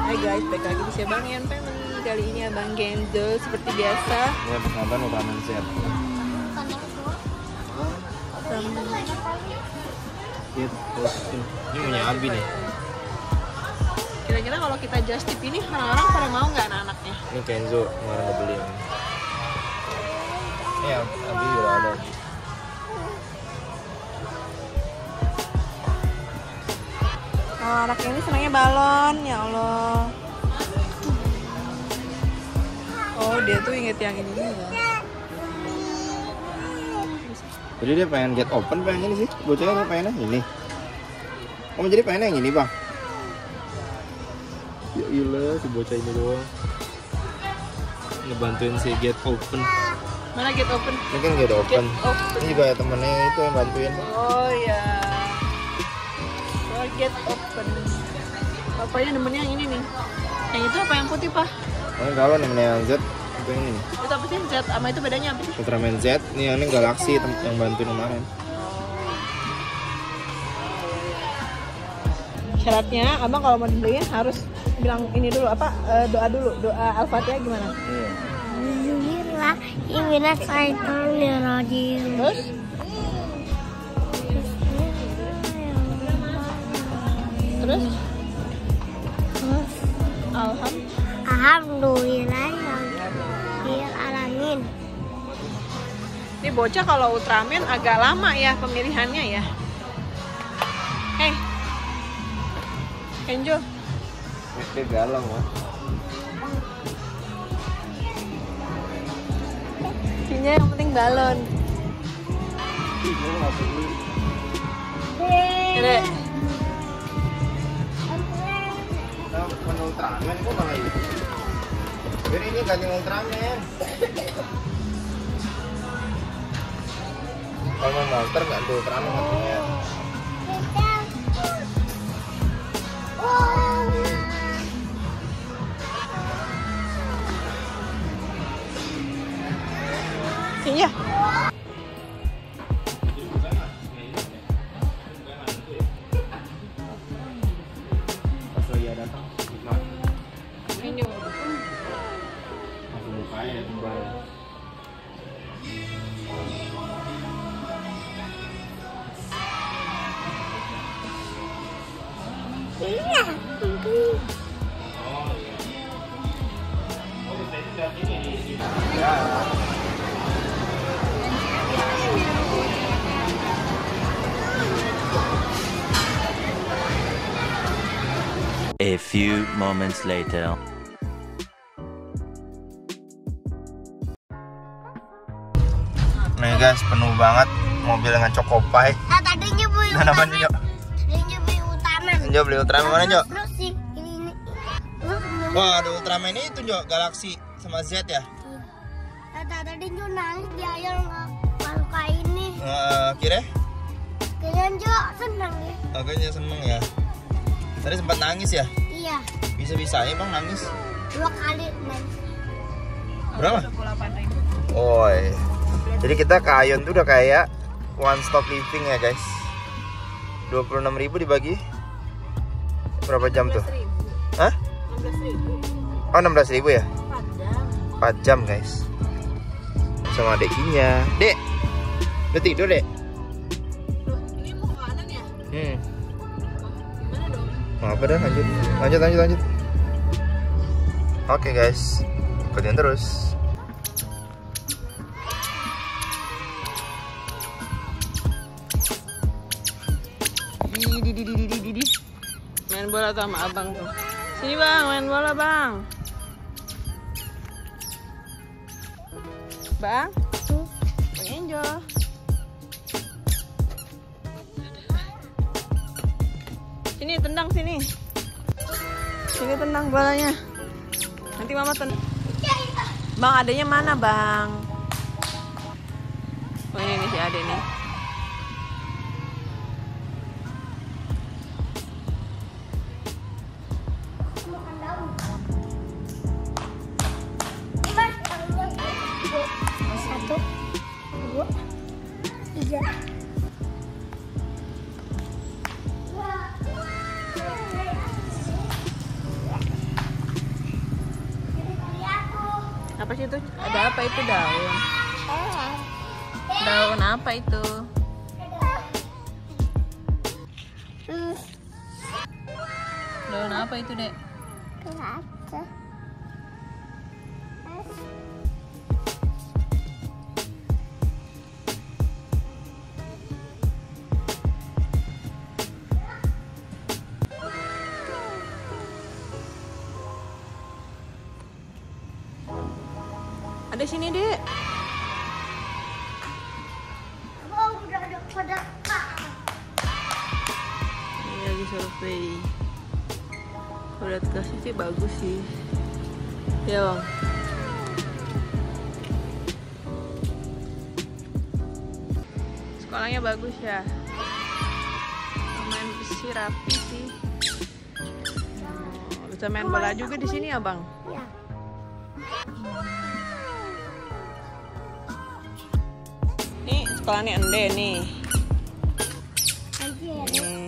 Hai guys, balik lagi di Bang Yan Family. Kali ini Abang Genzo seperti biasa. Ya, pas nonton Ultraman Z. Ini punya Abi nih. Kira-kira kalau kita just tip ini orang-orang pada mau nggak anak-anaknya? Ini Kenzo, kemarin udah beli. Ini Abi udah ada. Oh, anak ini senangnya balon, ya Allah. Oh, dia tuh inget yang ini ya. Jadi dia pengen get open, pengen ini sih. Bocahnya dia pengennya ini. Oh, jadi pengennya yang ini, Bang. Ya iyalah, si bocah ini doang. Ngebantuin si get open. Mana get open? Ini kan get open. Ini juga ya temennya itu yang bantuin. Oh ya. Oh, get open. Bapaknya nemennya yang ini nih. Yang itu apa yang putih, Pak? Oh, kalau namanya Z itu ini nih. Itu apa sih? Z sama itu bedanya apa sih? Ultraman Z, nih yang ini Galaxy yang bantuin kemarin. Syaratnya, abang kalau mau dibeliin harus bilang ini dulu apa? Doa dulu, doa Al-Fatihah gimana? Iya. Terus? Terus? Alhamdulillahirrahmanirrahim. Ini bocah kalau Ultraman agak lama ya pemilihannya ya. Hei, Kenjo. Dia galau, Mas. Isinya yang penting balon. Dek. Menu Ultraman kok malah itu. Jadi ini ganti Ultraman. Kalau mau monster ganti Ultraman katanya. Iya. Pas lagi ada datang, Ini. langsung bukanya kembali. Iya. A few moments later. Nih guys, penuh banget mobil dengan Chocopai. Tadinya beli Dan apa nih, Jok? Tadinya beli Ultraman. Jo beli Ultraman mana, Jo? Terus sih ini. Wah, ada Ultraman ini itu, Jo, Galaxy sama Z ya? Tadinya nangis dia yang kalau kayak ini. Kira? Kalian juga senang ya? Agaknya seneng ya. Tadi sempat nangis ya? Iya. Bisa-bisanya Bang nangis. 2 kali nangis. Berapa? 28.000. Oh, jadi kita ke Ayon tuh udah kayak one stop living ya guys. 26.000 dibagi berapa jam tuh? 16.000. Hah? 16.000. Oh, 16.000 ya? 4 jam. 4 jam guys. Sama adekinya. Dek, udah tidur, Dek? Loh, ini mau ke kanan ya? Gimana dong? Apa dah, lanjut. Oke guys, ikutin terus. Di. Main bola tuh sama abang tuh. Sini bang, main bola bang. Bang, Bang Enjo. Sini tendang sini. Sini tendang bolanya. Nanti mama tendang. Bang, adanya mana bang? Oh ini nih si Ade nih. Satu, 2, 3. Apa sih itu? Ada apa itu daun? Daun apa itu? Daun apa itu, Dek? Ada sini, Dek. Oh, udah ada pada Ini lagi survei. Kalau lihat kasih sih bagus sih. Ya, Bang. Sekolahnya bagus ya. Main besi rapi sih. Bisa main bola juga di sini ya, Bang. ya. Nih sekolahnya Ende nih. Anjir. Nih.